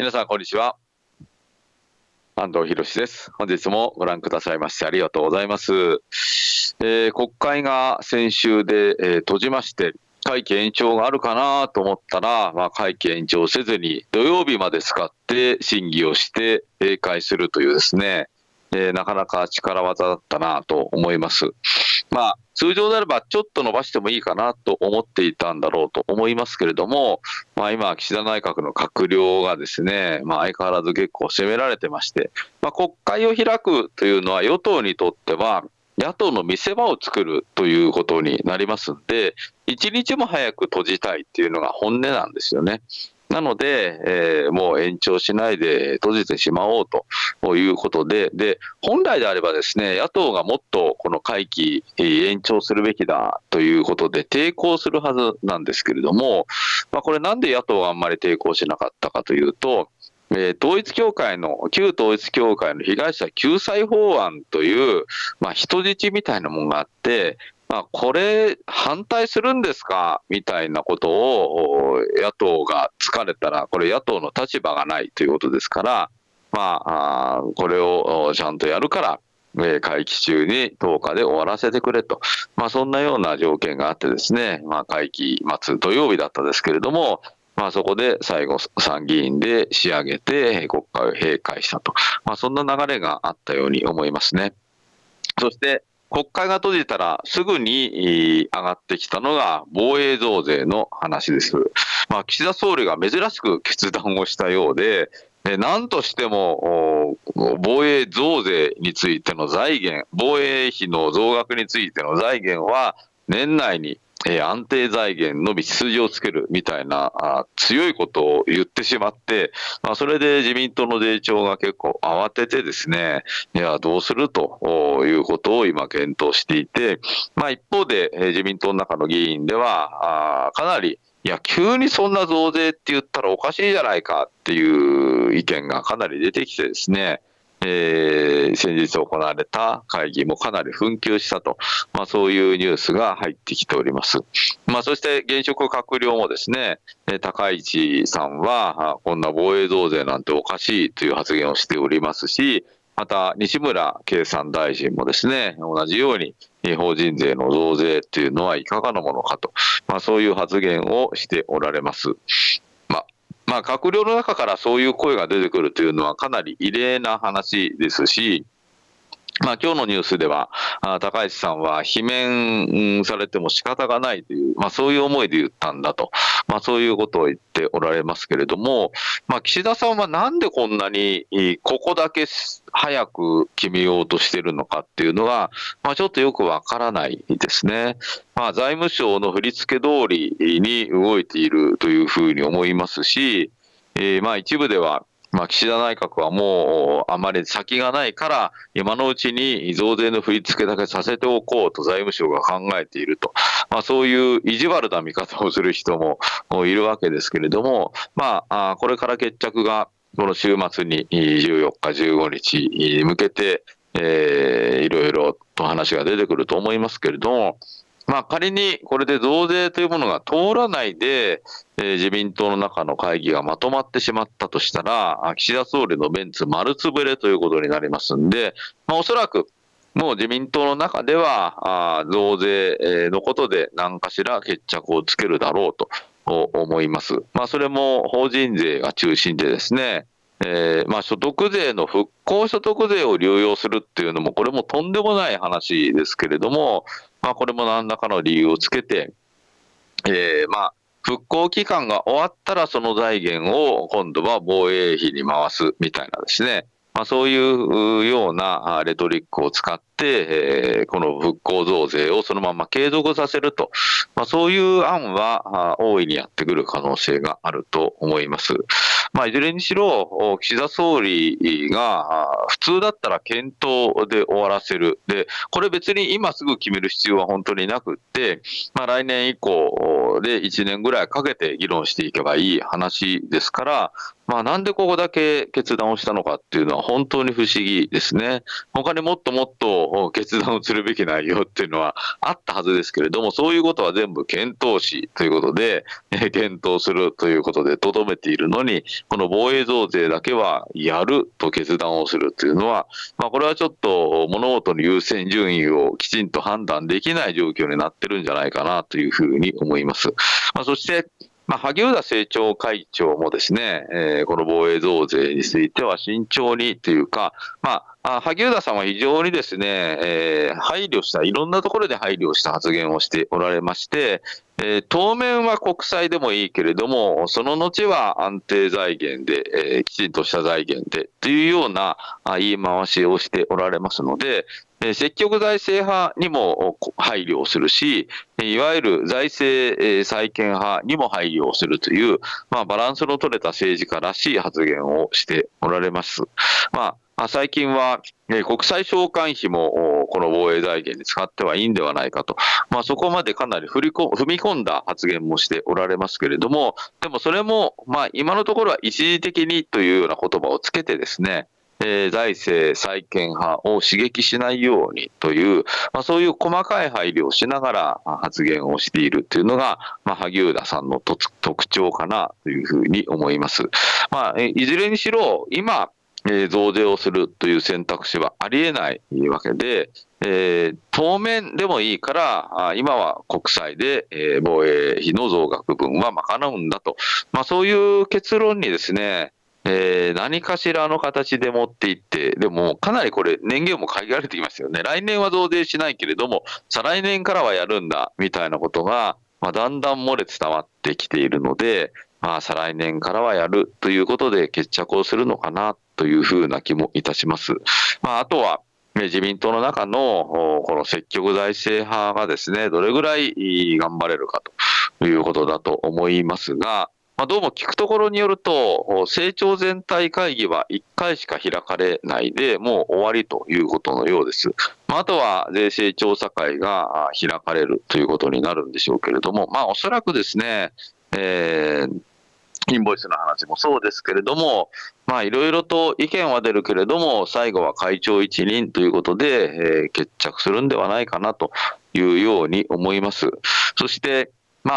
皆さん、こんにちは。安藤博です。本日もご覧くださいましてありがとうございます。国会が先週で、閉じまして、会期延長があるかなと思ったら、会期延長せずに土曜日まで使って審議をして閉会するというですね、なかなか力技だったなと思います。通常であればちょっと伸ばしてもいいかなと思っていたんだろうと思いますけれども、今、岸田内閣の閣僚がですね、相変わらず結構責められてまして、国会を開くというのは与党にとっては、野党の見せ場を作るということになりますんで、一日も早く閉じたいっていうのが本音なんですよね。なので、もう延長しないで閉じてしまおうということで、本来であればですね、野党がもっとこの会期延長するべきだということで抵抗するはずなんですけれども、これなんで野党があんまり抵抗しなかったかというと、旧統一教会の被害者救済法案という、人質みたいなものがあって、これ、反対するんですかみたいなことを野党が疲れたら、これ、野党の立場がないということですから、これをちゃんとやるから、会期中に10日で終わらせてくれと、そんなような条件があってですね、会期末土曜日だったですけれども、そこで最後、参議院で仕上げて国会を閉会したと、そんな流れがあったように思いますね。そして国会が閉じたらすぐに上がってきたのが防衛増税の話です。岸田総理が珍しく決断をしたようで、何としても防衛増税についての財源、防衛費の増額についての財源は年内に安定財源の道筋をつけるみたいな強いことを言ってしまって、それで自民党の税調が結構慌ててですね、いや、どうするということを今検討していて、一方で自民党の中の議員では、かなり、いや、急にそんな増税って言ったらおかしいじゃないかっていう意見がかなり出てきてですね、先日行われた会議もかなり紛糾したと、そういうニュースが入ってきております。そして現職閣僚もですね、高市さんは、こんな防衛増税なんておかしいという発言をしておりますし、また西村経産大臣もですね、同じように法人税の増税というのはいかがなものかと、そういう発言をしておられます。閣僚の中からそういう声が出てくるというのはかなり異例な話ですし、今日のニュースでは、高市さんは罷免されても仕方がないという、そういう思いで言ったんだと、そういうことを言っておられますけれども、岸田さんはなんでこんなにここだけ早く決めようとしているのかっていうのが、ちょっとよくわからないですね。財務省の振り付け通りに動いているというふうに思いますし、一部では、岸田内閣はもうあまり先がないから、今のうちに増税の振り付けだけさせておこうと財務省が考えていると、そういう意地悪な見方をする人もいるわけですけれども、これから決着がこの週末に14日、15日に向けて、いろいろと話が出てくると思いますけれども、仮にこれで増税というものが通らないで、自民党の中の会議がまとまってしまったとしたら、岸田総理のメンツ丸つぶれということになりますんで、おそらくもう自民党の中では増税のことで何かしら決着をつけるだろうと思います。それも法人税が中心でですね、所得税の復興所得税を流用するっていうのも、これもとんでもない話ですけれども、これも何らかの理由をつけて、復興期間が終わったらその財源を今度は防衛費に回すみたいなですね、そういうようなレトリックを使って、この復興増税をそのまま継続させると、そういう案は大いにやってくる可能性があると思います。いずれにしろ、岸田総理が普通だったら検討で終わらせる。で、これ別に今すぐ決める必要は本当になくって、来年以降で1年ぐらいかけて議論していけばいい話ですから、 なんでここだけ決断をしたのかっていうのは本当に不思議ですね。他にもっともっと決断をするべき内容っていうのはあったはずですけれども、そういうことは全部検討しということで、検討するということでとどめているのに、この防衛増税だけはやると決断をするというのは、これはちょっと物事の優先順位をきちんと判断できない状況になってるんじゃないかなというふうに思います。そして、萩生田政調会長もですね、この防衛増税については慎重にというか、萩生田さんは非常にですね、配慮した、いろんなところで配慮した発言をしておられまして、当面は国債でもいいけれども、その後は安定財源で、きちんとした財源でというような言い回しをしておられますので、積極財政派にも配慮をするし、いわゆる財政再建派にも配慮をするという、バランスの取れた政治家らしい発言をしておられます。最近は国際償還費もこの防衛財源に使ってはいいんではないかと、そこまでかなり踏み込んだ発言もしておられますけれども、でもそれも今のところは一時的にというような言葉をつけてですね、財政再建派を刺激しないようにという、そういう細かい配慮をしながら発言をしているというのが、萩生田さんの特徴かなというふうに思います。いずれにしろ、今、増税をするという選択肢はありえないわけで、当面でもいいから、今は国債で防衛費の増額分は賄うんだと、そういう結論にですね、何かしらの形で持っていって、でもかなりこれ、年限も限られてきますよね。来年は増税しないけれども、再来年からはやるんだみたいなことが、だんだん漏れ伝わってきているので、再来年からはやるということで決着をするのかなというふうな気もいたします。あとは、自民党の中のこの積極財政派がですね、どれぐらい頑張れるかということだと思いますが、どうも聞くところによると、政調全体会議は1回しか開かれないで、もう終わりということのようです。あとは税制調査会が開かれるということになるんでしょうけれども、おそらくですね、インボイスの話もそうですけれども、いろいろと意見は出るけれども、最後は会長一任ということで、決着するんではないかなというように思います。そして、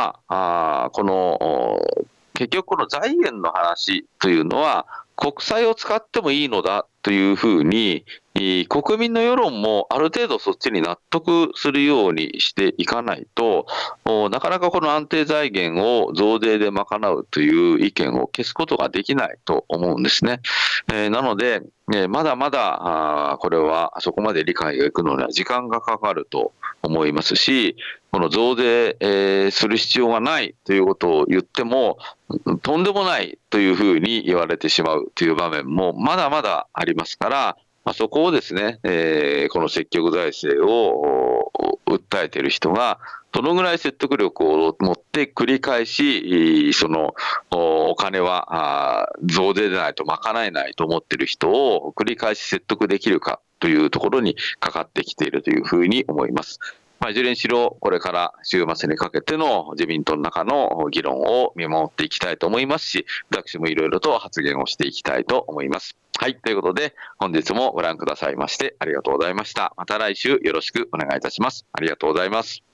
結局この財源の話というのは、国債を使ってもいいのだというふうに、国民の世論もある程度そっちに納得するようにしていかないと、なかなかこの安定財源を増税で賄うという意見を消すことができないと思うんですね。なので、まだまだこれはそこまで理解がいくのには時間がかかると思いますし、この増税、する必要がないということを言っても、とんでもないというふうに言われてしまうという場面もまだまだありますから、そこをですね、この積極財政を訴えている人が、どのぐらい説得力を持って繰り返し、そのお金は増税でないと賄えないと思っている人を繰り返し説得できるかというところにかかってきているというふうに思います。いずれにしろ、これから週末にかけての自民党の中の議論を見守っていきたいと思いますし、私もいろいろと発言をしていきたいと思います。はい、ということで、本日もご覧くださいましてありがとうございました。また来週よろしくお願いいたします。ありがとうございます。